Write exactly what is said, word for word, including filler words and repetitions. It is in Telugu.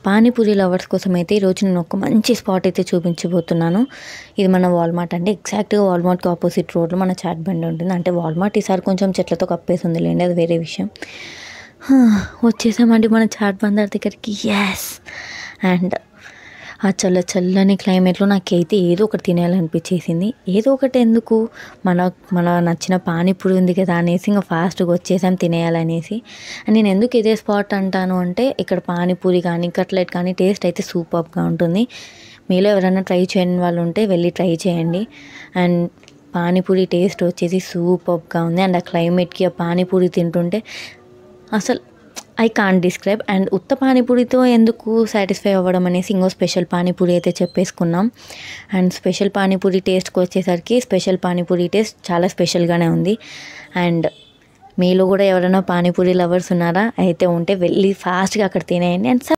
పానీపూరి లవర్స్ కోసం అయితే ఈరోజు నేను ఒక మంచి స్పాట్ అయితే చూపించబోతున్నాను. ఇది మన వాల్మార్ట్ అండి. ఎగ్జాక్ట్గా వాల్మార్ట్కి ఆపోజిట్ రోడ్లో మన చాట్ బండి ఉంటుంది. అంటే వాల్మార్ట్ ఈసారి కొంచెం చెట్లతో కప్పేసింది లేండి, అది వేరే విషయం. వచ్చేసామండి మన చాట్ బందర్ దగ్గరికి. ఎస్. అండ్ ఆ చల్ల చల్లని క్లైమేట్లో నాకైతే ఏదో ఒకటి తినేయాలనిపించేసింది. ఏదో ఒకటి ఎందుకు, మన మన నచ్చిన పానీపూరి ఉంది కదా అనేసి ఇంకా ఫాస్ట్గా వచ్చేసాం తినేయాలనేసి. అండ్ నేను ఎందుకు ఇదే స్పాట్ అంటాను అంటే, ఇక్కడ పానీపూరి కానీ కట్లెట్ కానీ టేస్ట్ అయితే సూపర్గా ఉంటుంది. మీలో ఎవరైనా ట్రై చేయని వాళ్ళు ఉంటే వెళ్ళి ట్రై చేయండి. అండ్ పానీపూరి టేస్ట్ వచ్చేసి సూపర్గా ఉంది. అండ్ ఆ క్లైమేట్కి ఆ పానీపూరి తింటుంటే అసలు ఐ కాంట్ డిస్క్రైబ్. అండ్ ఉత్త పానీపూరితో ఎందుకు సాటిస్ఫై అవ్వడం అనేసి ఇంకో స్పెషల్ పానీపూరి అయితే చెప్పేసుకున్నాం. అండ్ స్పెషల్ పానీపూరి టేస్ట్కి వచ్చేసరికి స్పెషల్ పానీపూరి టేస్ట్ చాలా స్పెషల్గానే ఉంది. అండ్ మీలో కూడా ఎవరైనా పానీపూరి లవర్స్ ఉన్నారా అయితే ఉంటే వెళ్ళి ఫాస్ట్గా అక్కడ తినేయండి. అండ్